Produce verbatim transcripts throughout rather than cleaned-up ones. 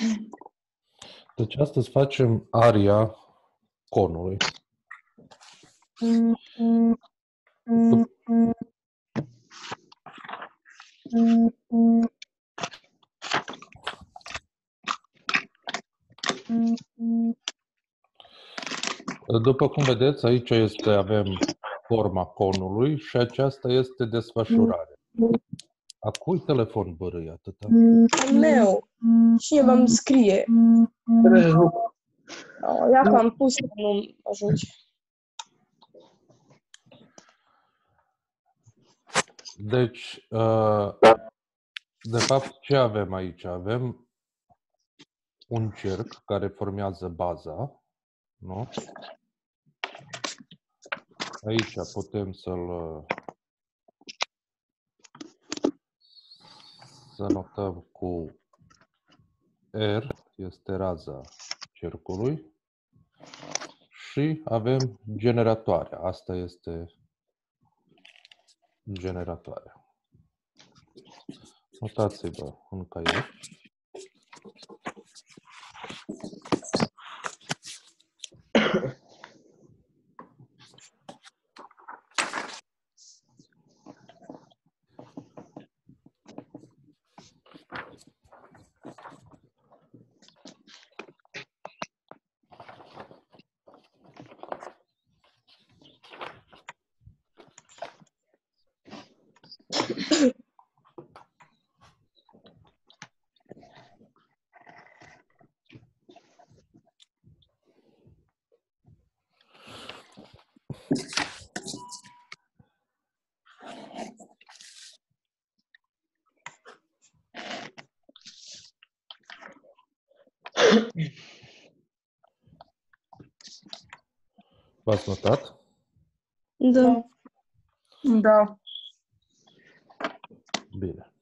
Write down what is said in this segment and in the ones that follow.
Deci astăzi facem aria conului. După cum vedeți, aici este, avem forma conului și aceasta este desfășurarea. A cui telefon bărâi atâta? Al meu. Cineva îmi scrie. Ia că am pus, nu ajunge. Deci, de fapt, ce avem aici? Avem un cerc care formează baza, nu? Aici putem să-l să notăm cu R, este raza cercului, și avem generatoarea. Asta este generatoarea. Notați-vă în caiet. V-ați notat? Da. Da. Bine.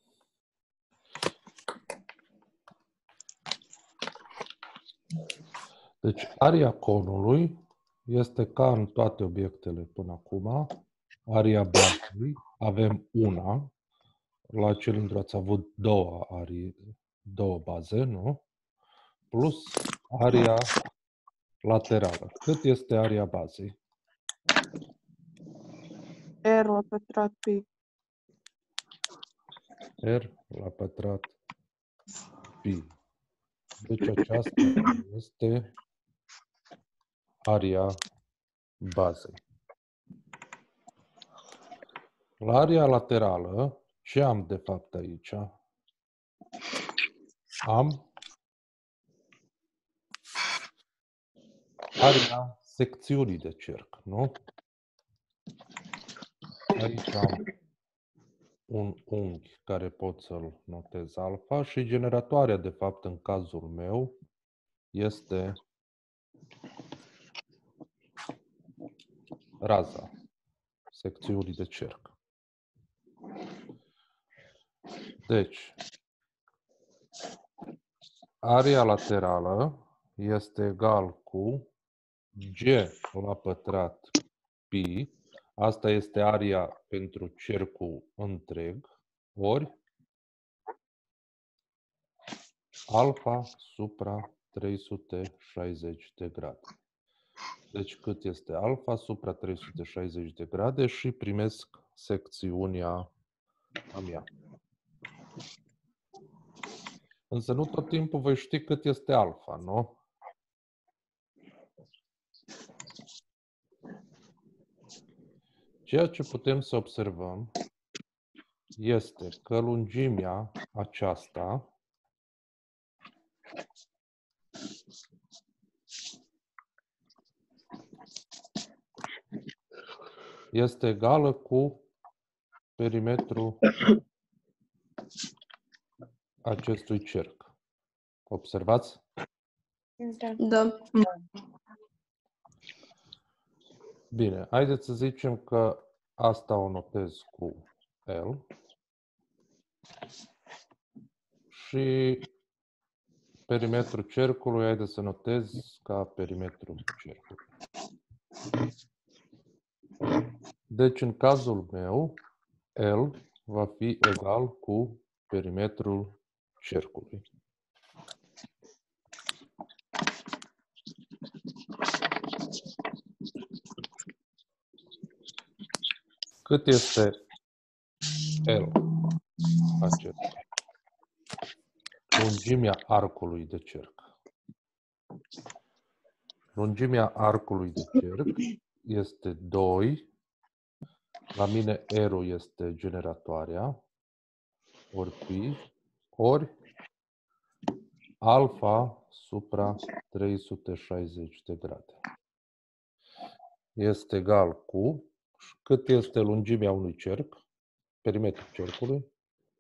Deci, aria conului este ca în toate obiectele până acum. Aria bazei avem una. La cilindru ați avut două arii, două baze, nu? Plus aria laterală. Cât este aria bazei? R la pătrat pi. R la pătrat pi. Deci aceasta este aria bazei. La aria laterală, ce am de fapt aici? Am aria secțiunii de cerc, nu? Aici am un unghi care pot să-l notez alfa și generatoarea, de fapt, în cazul meu, este raza secțiunii de cerc. Deci, aria laterală este egal cu G la pătrat pi. Asta este aria pentru cercul întreg, ori alfa supra trei sute șaizeci de grade. Deci cât este alfa supra trei sute șaizeci de grade și primesc secțiunea a mea. Însă nu tot timpul voi ști cât este alfa, nu? Ceea ce putem să observăm este că lungimea aceasta este egală cu perimetrul acestui cerc. Observați? Da. Bine, haideți să zicem că asta o notez cu L și perimetrul cercului, haideți să notez ca perimetrul cercului. Deci, în cazul meu, L va fi egal cu perimetrul cercului. Cât este L acesta? Lungimea arcului de cerc. Lungimea arcului de cerc este doi. La mine R-ul este generatoarea, ori pi, ori alfa supra trei sute șaizeci de grade. Este egal cu, cât este lungimea unui cerc, perimetrul cercului?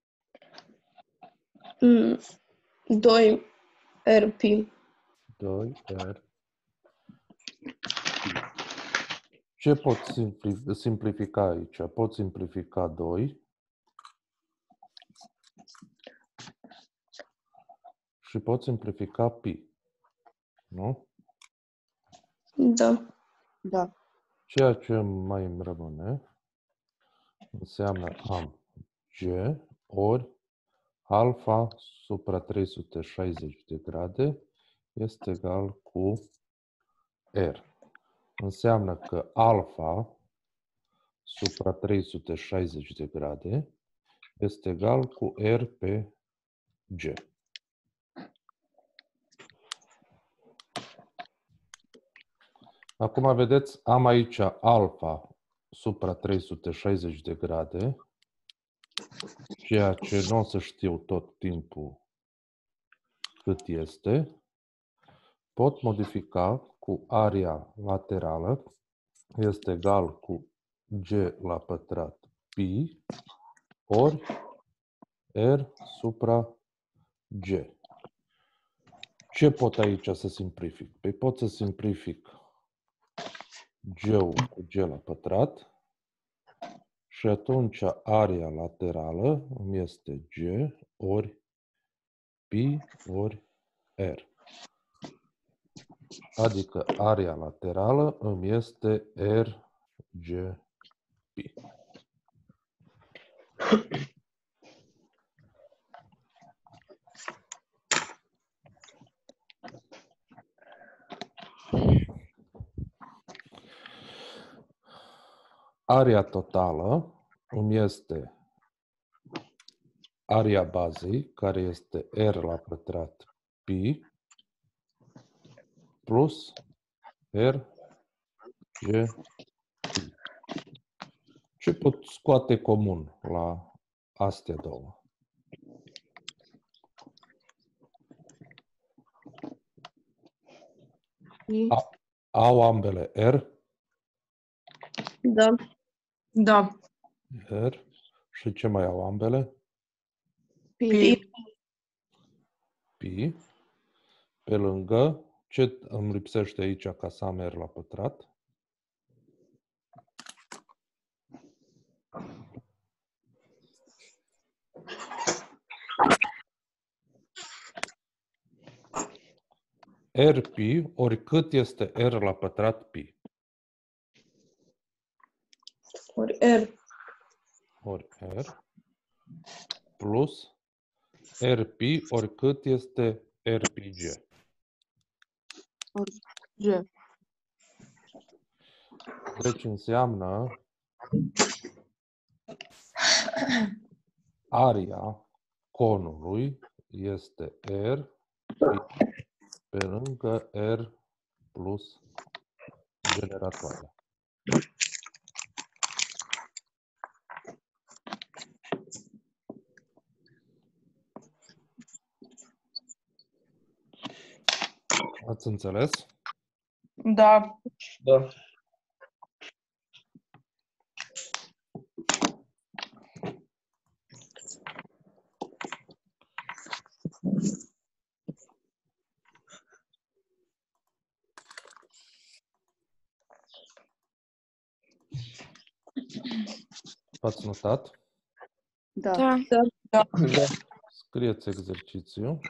Mm. doi R pi. doi R. Ce pot simplifica aici? Pot simplifica doi și pot simplifica pi. Nu? Da. Da. Ceea ce mai îmi rămâne înseamnă am G ori alfa supra trei sute șaizeci de grade este egal cu R. Înseamnă că alfa supra trei sute șaizeci de grade este egal cu R pe G. Acum vedeți, am aici alfa supra trei sute șaizeci de grade, ceea ce nu o să știu tot timpul cât este. Pot modifica cu area laterală, este egal cu G la pătrat pi ori R supra G. Ce pot aici să simplific? Păi pot să simplific G-ul cu G la pătrat și atunci area laterală îmi este G ori pi ori R. Adică area laterală îmi este R G pi. Area totală îmi este area bazei, care este R la pătrat pi, plus R G pi. Ce pot scoate comun la astea două? A, au ambele R? Da. Da. R. Și ce mai au ambele? Pi. Pi. Pe lângă, ce îmi lipsește aici ca să am R la pătrat? R pi, ori cât este R la pătrat pi? Ori R. Ori R plus R pi, ori cât este R pi G? Ori G. Deci înseamnă area conului este R pi pe lângă R plus generatoarea. Ați înțeles? Da. Da. Ați notat? Da. Da. Da. Da. Scrieți exercițiul.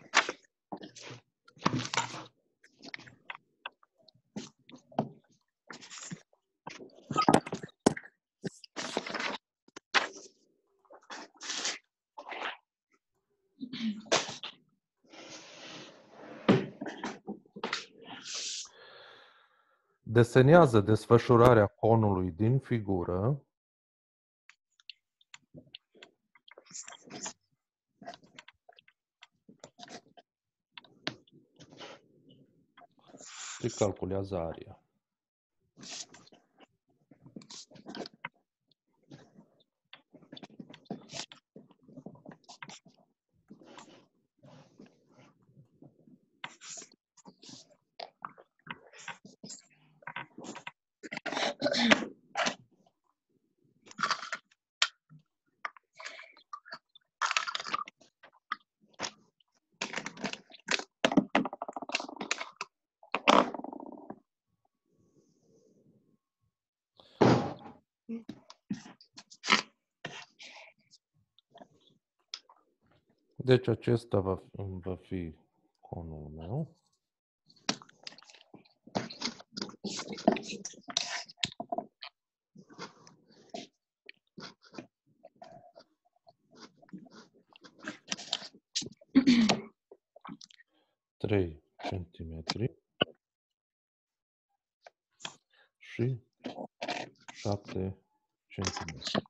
Desenează desfășurarea conului din figură și calculează aria. Deci acesta va, va fi conul meu. trei centimetri și șapte centimetri.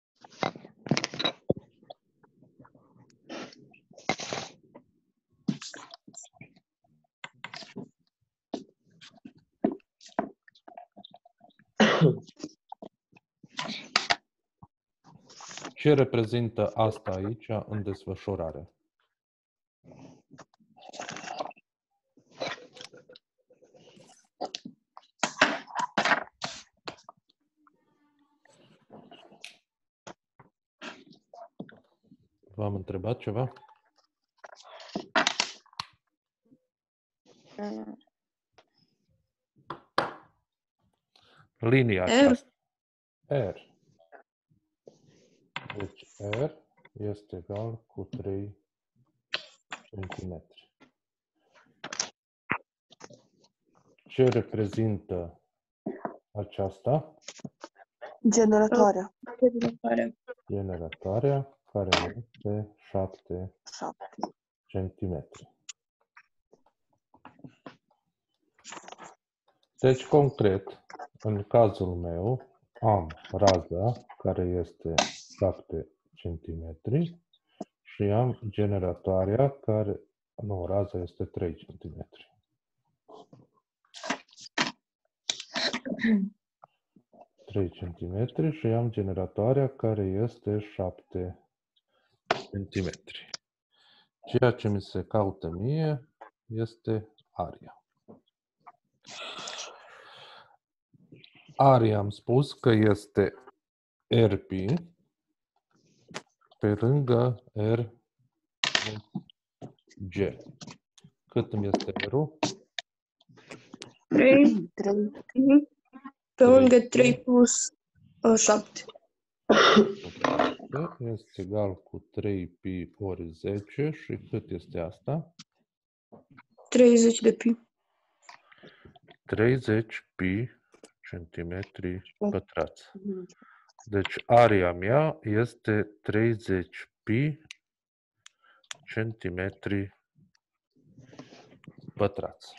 Ce reprezintă asta aici în desfășurare? V-am întrebat ceva? Linia aceasta. R. Deci R este egal cu trei centimetri. Ce reprezintă aceasta? Generatoarea. Generatoarea. Generatoarea, care este șapte șapte. centimetri. Deci, concret, în cazul meu, am raza, care este șapte centimetri, și am generatoarea, care, nu, raza este trei centimetri. trei centimetri și am generatoarea, care este șapte centimetri. Ceea ce mi se caută mie este aria. Aria am spus că este R P pe lângă R G. Cât îmi este R-ul? trei. trei. Pe lângă trei plus șapte. Este egal cu trei pi ori zece și cât este asta? treizeci de pi. treizeci pi centimetri pătrați. Deci aria mea este treizeci pi centimetri pătrați.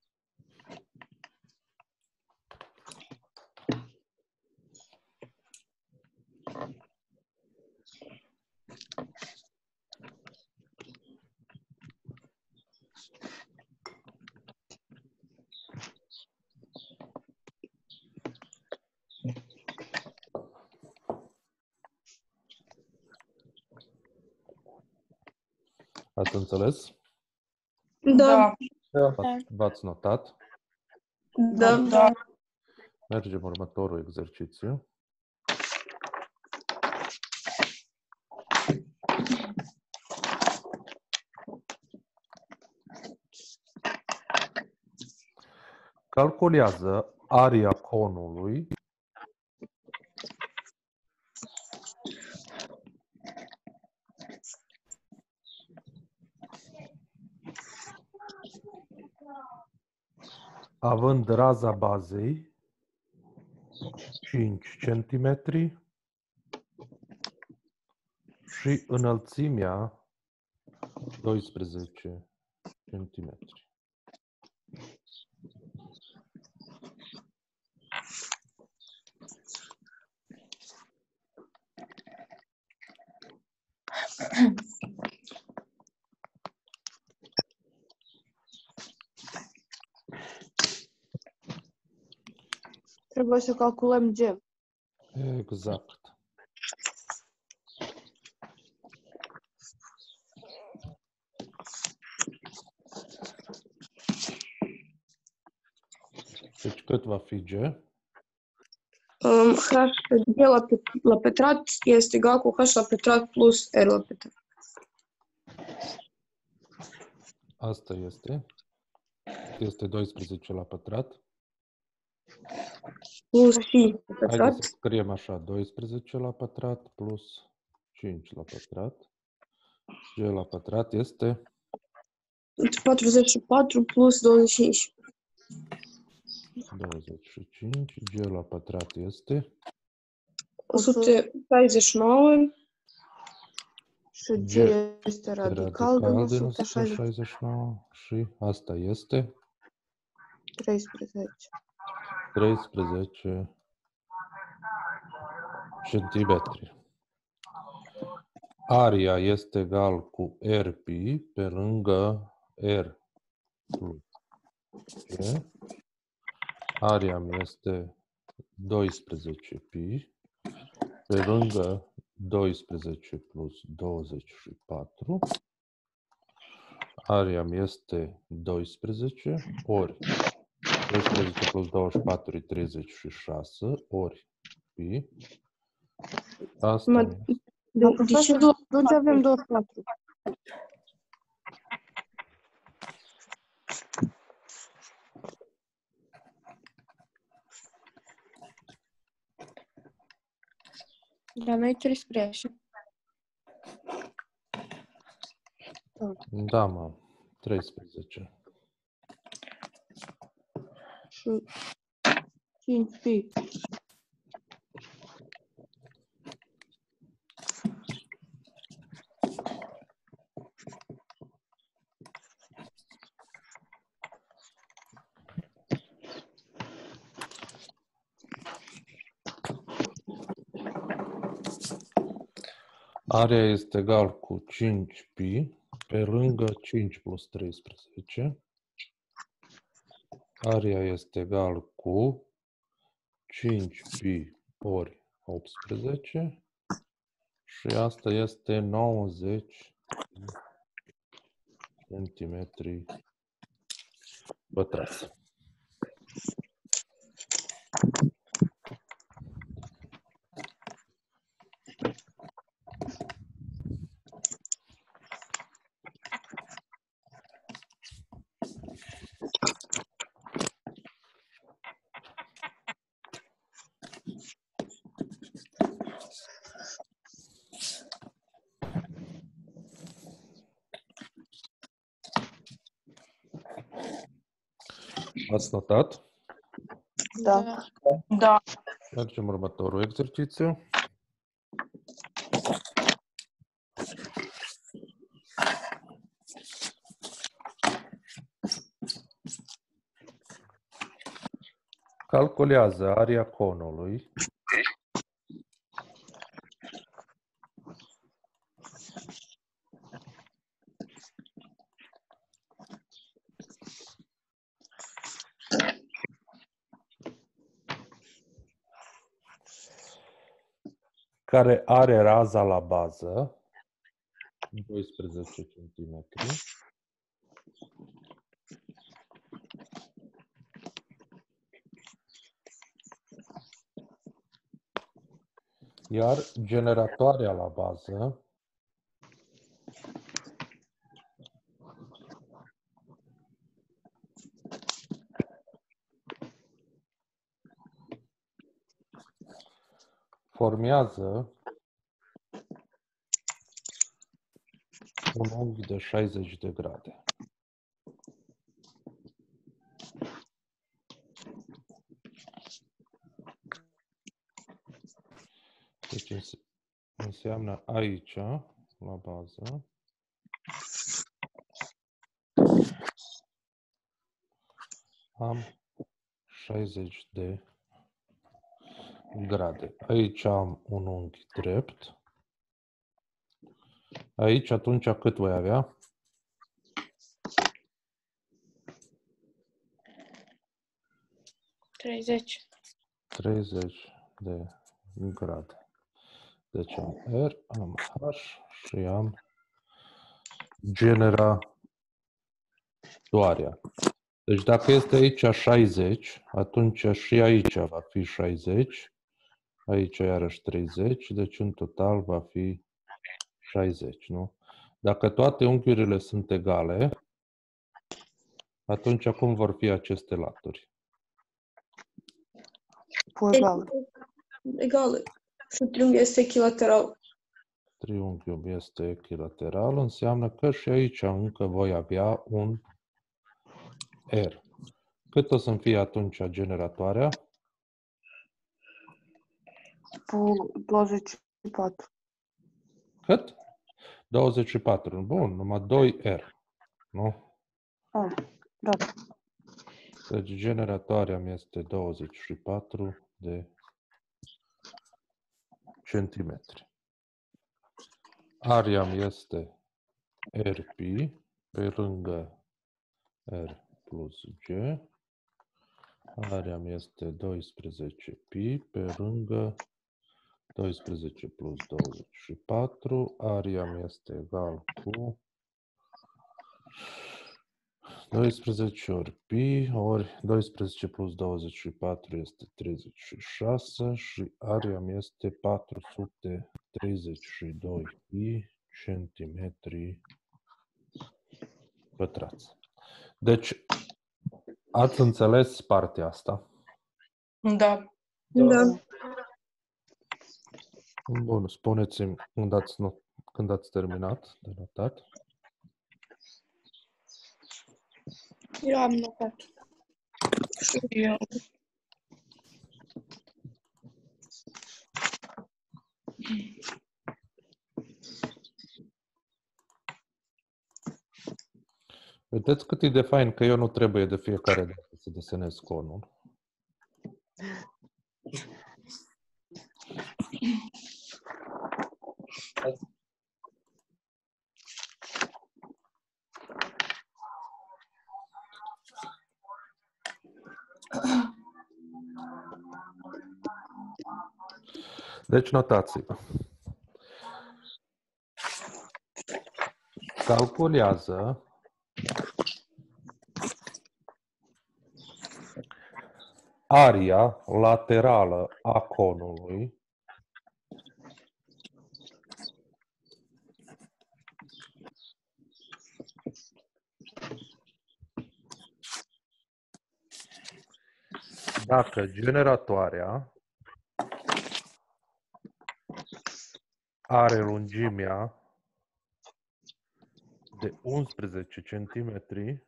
Ați înțeles? Da. V-ați- V-ați notat? Da. Da. Mergem următorul exercițiu. Calculează aria conului având raza bazei cinci centimetri și înălțimea doisprezece centimetri. Trebuie să calculăm G. Exact. Deci cât va fi G? Um, H G la, pe, la pătrat este egal cu H la pătrat plus R la pătrat. Asta este. Este doisprezece la pătrat. Plus pi la Haideți pătrat. să scriem așa. doisprezece la pătrat plus cinci la pătrat. G la pătrat este patruzeci și patru plus douăzeci și cinci. douăzeci și cinci. G la pătrat este o sută șaizeci și nouă. Și G G este radical din radical din o sută șaizeci, o sută șaizeci și nouă și asta este treisprezece. treisprezece centimetri. Aria este egal cu R pi pe lângă R plus G. Aria mi este doisprezece pi pe lângă doisprezece plus douăzeci și patru. Aria mi este doisprezece ori doisprezece plus douăzeci și patru e treizeci și șase ori pi. Asta Mă, mi este de, de ce Profesor, două? de unde avem douăzeci și patru? La noi treisprezece. Da, mă, treisprezece. Și cinci pi. Area este egal cu cinci pi pe lângă cinci plus treisprezece. Area este egal cu cinci pi ori optsprezece și asta este nouăzeci centimetri pătrați. Ați notat? Da. Da. Mergem următorul exercițiu. Calculează aria conului care are raza la bază doisprezece centimetri iar generatoarea la bază formează un unghi de șaizeci de grade. Deci înse- înseamnă aici, la bază, am șaizeci de grade. Aici am un unghi drept. Aici atunci cât voi avea? treizeci. treizeci de grade. Deci am R, am H și am generatoarea. Deci dacă este aici șaizeci, atunci și aici va fi șaizeci, aici iarăși treizeci, deci în total va fi șaizeci, nu? Dacă toate unghiurile sunt egale, atunci cum vor fi aceste laturi? Cu egal. Egal. Și triunghiul este echilateral. Triunghiul este echilateral, înseamnă că și aici încă voi avea un R. Cât o să-mi fie atunci generatoarea? Cu douăzeci și patru. Cât? douăzeci și patru. Bun, numai doi R. Nu? Ah, da. Deci generatoarea mi este douăzeci și patru de centimetri. Aria mi este R pi pe lângă R plus G. Aria mi este doisprezece pi pe lângă doisprezece plus douăzeci și patru. Aria mi este egal cu doisprezece ori pi ori doisprezece plus douăzeci și patru este treizeci și șase și aria mi este patru sute treizeci și doi pi centimetri pătrați. Deci, ați înțeles partea asta? Da. Da. Bun, spuneți-mi când ați, not- când ați terminat de notat. Eu am notat. Și eu. Vedeți cât e de fain că eu nu trebuie de fiecare dată să desenez conul. Deci notați-vă. Calculează aria laterală a conului dacă generatoarea are lungimea de unsprezece centimetri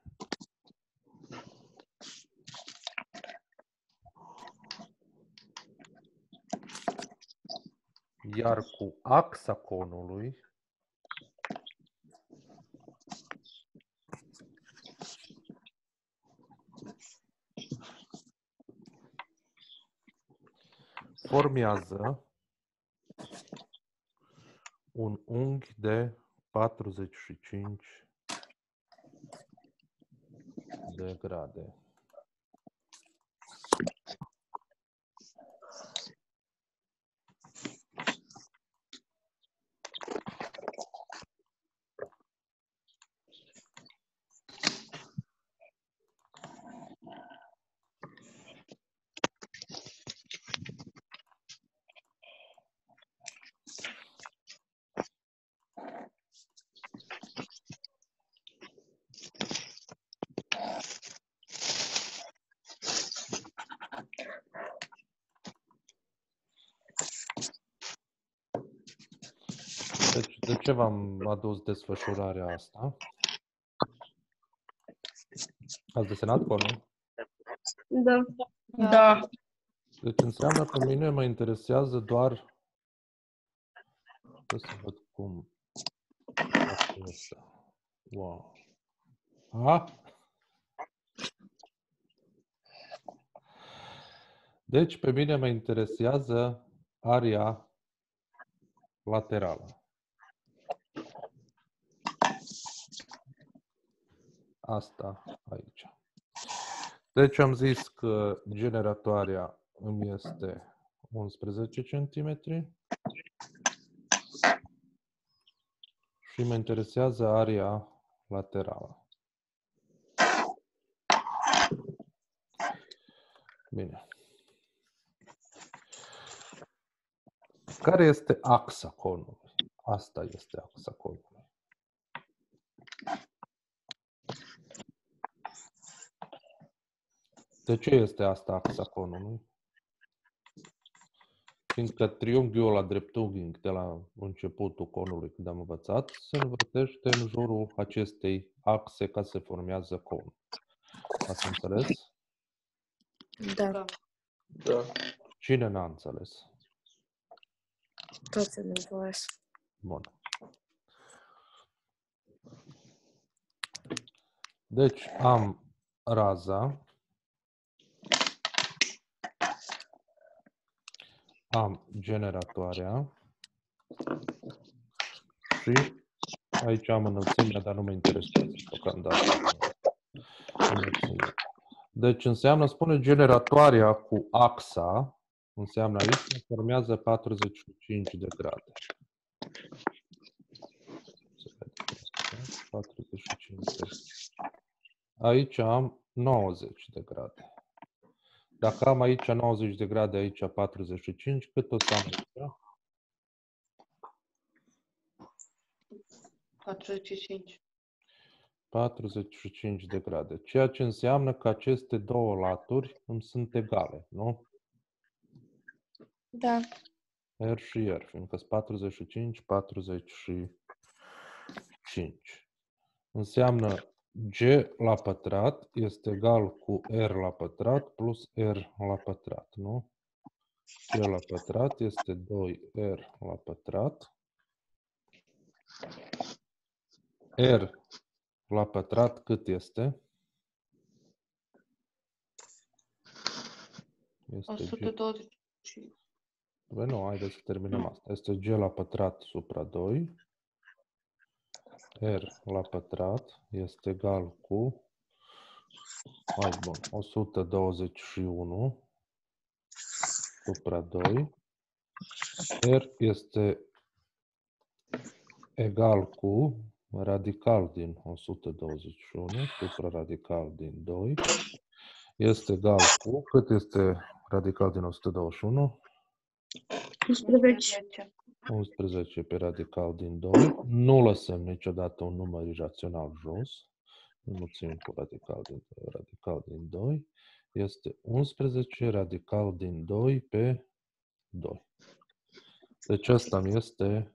iar cu axa conului formează un unghi de patruzeci și cinci de grade. Deci, de ce v-am adus desfășurarea asta? Ați desenat conul? Da. Da. Deci înseamnă că mine mă interesează doar... Să văd cum... Asta. Wow. A? Deci pe mine mă interesează aria laterală. Asta aici. Deci am zis că generatoarea îmi este unsprezece centimetri și mă interesează area laterală. Bine. Care este axa conului? Asta este axa conului. De ce este asta axa conului? Fiindcă triunghiul ăla dreptunghic de la începutul conului, când am învățat, se învârtește în jurul acestei axe ca se formează conul. Ați înțeles? Da, Da. Cine n-a înțeles? toți am înțeles. Bun. Deci am raza, am generatoarea și aici am înălțimea, dar nu mă interesează deocamdată înălțimea. Deci înseamnă, spune generatoarea cu axa, înseamnă aici, formează patruzeci și cinci de grade. patruzeci și cinci de grade. Aici am nouăzeci de grade. Dacă am aici nouăzeci de grade, aici patruzeci și cinci, cât o să am aici? patruzeci și cinci. patruzeci și cinci de grade. Ceea ce înseamnă că aceste două laturi îmi sunt egale, nu? Da. R și R, fiindcă sunt patruzeci și cinci, patruzeci și cinci. Înseamnă G la pătrat este egal cu R la pătrat plus R la pătrat, nu? G la pătrat este doi R la pătrat. R la pătrat cât este? Este o sută douăzeci. Bă, nu, haideți să terminăm asta. Este G la pătrat supra doi. R la pătrat este egal cu, mai bun, o sută douăzeci și unu supra doi. R este egal cu radical din o sută douăzeci și unu supra radical din doi. Este egal cu, cât este radical din o sută douăzeci și unu? unsprezece. unsprezece pe radical din doi. Nu lăsăm niciodată un număr irațional jos. Înmulțim cu radical din, radical din doi. Este unsprezece radical din doi pe doi. Deci ăsta mi este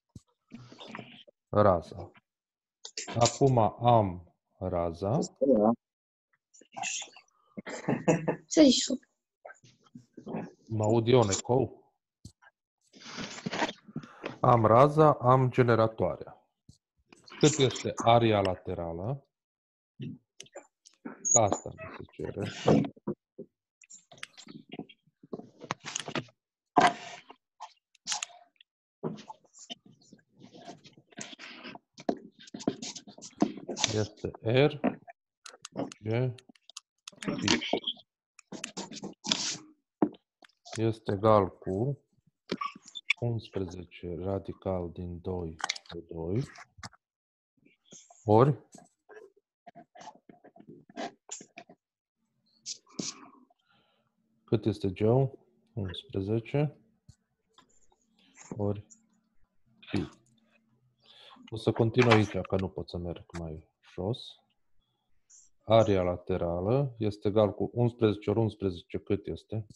raza. Acum am raza. Să zici tu. Mă aud eu în ecou? Am raza, am generatoarea. Cât este area laterală? Asta mi se cere. Este R, G, I. Este egal cu unsprezece radical din doi pe doi ori cât este G-ul? unsprezece ori pi. O să continui aici, că nu pot să merg mai jos. Area laterală este egal cu unsprezece ori unsprezece, cât este?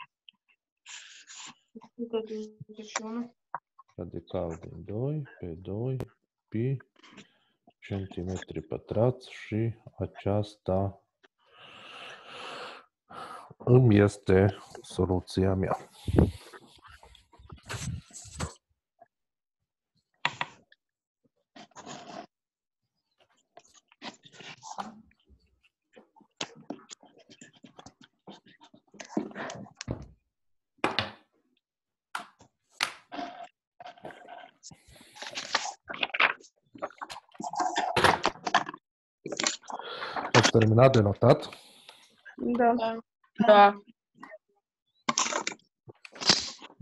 o sută douăzeci și unu. Radical din doi pe doi pi centimetri pătrați și aceasta îmi este soluția mea. Ați terminat de notat? Da. Da.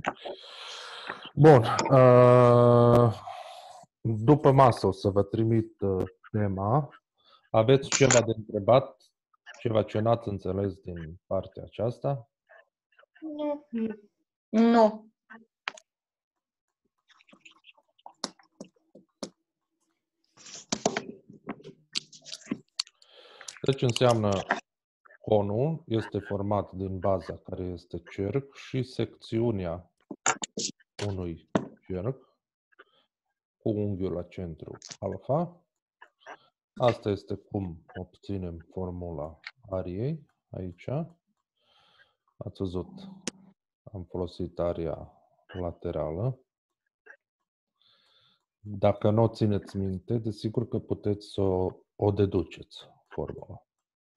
Bun. Uh, după masă o să vă trimit uh, tema. Aveți ceva de întrebat? Ceva ce n-ați înțeles din partea aceasta? Nu. Nu. Deci înseamnă conul este format din baza care este cerc și secțiunea unui cerc cu unghiul la centru alfa. Asta este cum obținem formula ariei aici. Ați văzut, am folosit aria laterală. Dacă nu o țineți minte, desigur că puteți să o, o deduceți, formula.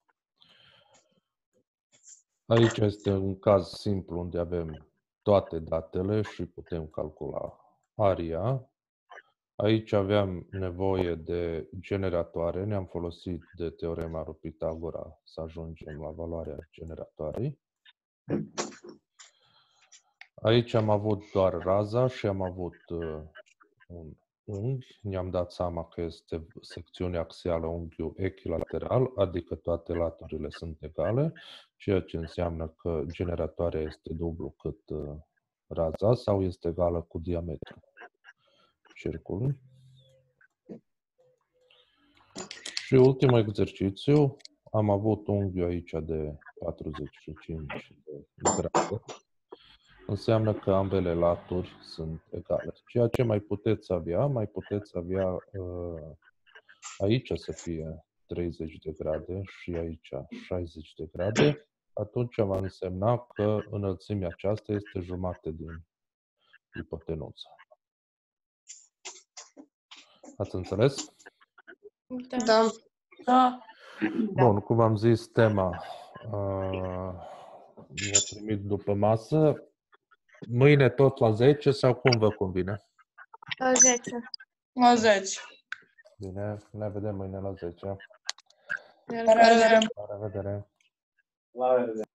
Aici este un caz simplu unde avem toate datele și putem calcula aria. Aici aveam nevoie de generatoare, ne-am folosit de teorema lui Pitagora să ajungem la valoarea generatoarei. Aici am avut doar raza și am avut uh, un unghi. Ne-am dat seama că este secțiunea axială unghiul echilateral, adică toate laturile sunt egale, ceea ce înseamnă că generatoarea este dublu cât uh, raza sau este egală cu diametrul cercului. Și ultimul exercițiu, am avut unghiul aici de patruzeci și cinci de grade. Înseamnă că ambele laturi sunt egale. Ceea ce mai puteți avea, mai puteți avea uh, aici să fie treizeci de grade și aici șaizeci de grade. Atunci va însemna că înălțimea aceasta este jumate din ipotenuză. Ați înțeles? Da. Da. Bun, cum am zis, tema uh, mi-a primit după masă. Mâine tot la zece sau cum vă convine? La zece. La zece. Bine, ne vedem mâine la zece. La revedere. La revedere! La revedere!